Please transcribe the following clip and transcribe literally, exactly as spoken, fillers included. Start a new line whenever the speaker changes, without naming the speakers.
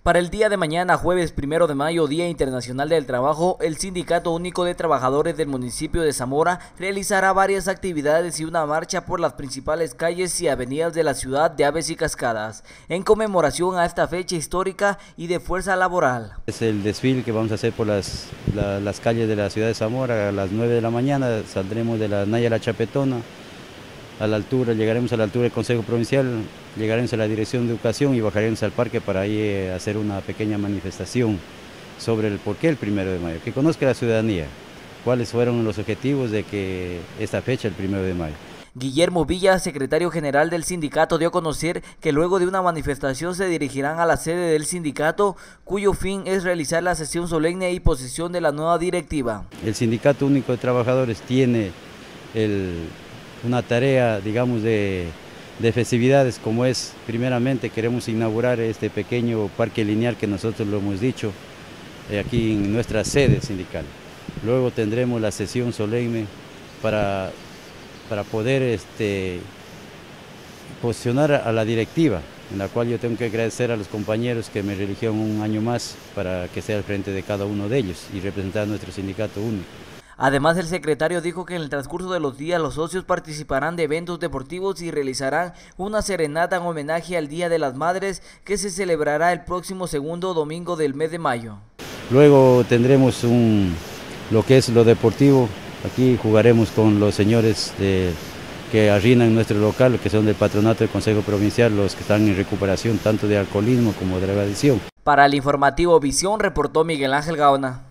Para el día de mañana, jueves primero de mayo, Día Internacional del Trabajo, el Sindicato Único de Trabajadores del municipio de Zamora realizará varias actividades y una marcha por las principales calles y avenidas de la ciudad de Aves y Cascadas, en conmemoración a esta fecha histórica y de fuerza laboral.
Es el desfile que vamos a hacer por las, la, las calles de la ciudad de Zamora. A las nueve de la mañana saldremos de la Naya La Chapetona, a la altura, llegaremos a la altura del Consejo Provincial, llegaremos a la Dirección de Educación y bajaremos al parque para ahí hacer una pequeña manifestación sobre el por qué el primero de mayo, que conozca la ciudadanía cuáles fueron los objetivos de que esta fecha, el primero de mayo.
Guillermo Villa, secretario general del sindicato, dio a conocer que luego de una manifestación se dirigirán a la sede del sindicato, cuyo fin es realizar la sesión solemne y posesión de la nueva directiva.
El Sindicato Único de Trabajadores tiene el, una tarea, digamos, de, de festividades, como es, primeramente queremos inaugurar este pequeño parque lineal que nosotros lo hemos dicho, eh, aquí en nuestra sede sindical. Luego tendremos la sesión solemne para... para poder este, posicionar a la directiva, en la cual yo tengo que agradecer a los compañeros que me eligieron un año más para que sea al frente de cada uno de ellos y representar a nuestro sindicato único.
Además, el secretario dijo que en el transcurso de los días los socios participarán de eventos deportivos y realizarán una serenata en homenaje al Día de las Madres que se celebrará el próximo segundo domingo del mes de mayo.
Luego tendremos un, lo que es lo deportivo. Aquí jugaremos con los señores de, que arriendan nuestro local, que son del patronato del Consejo Provincial, los que están en recuperación tanto de alcoholismo como de drogadicción.
Para el informativo Visión, reportó Miguel Ángel Gaona.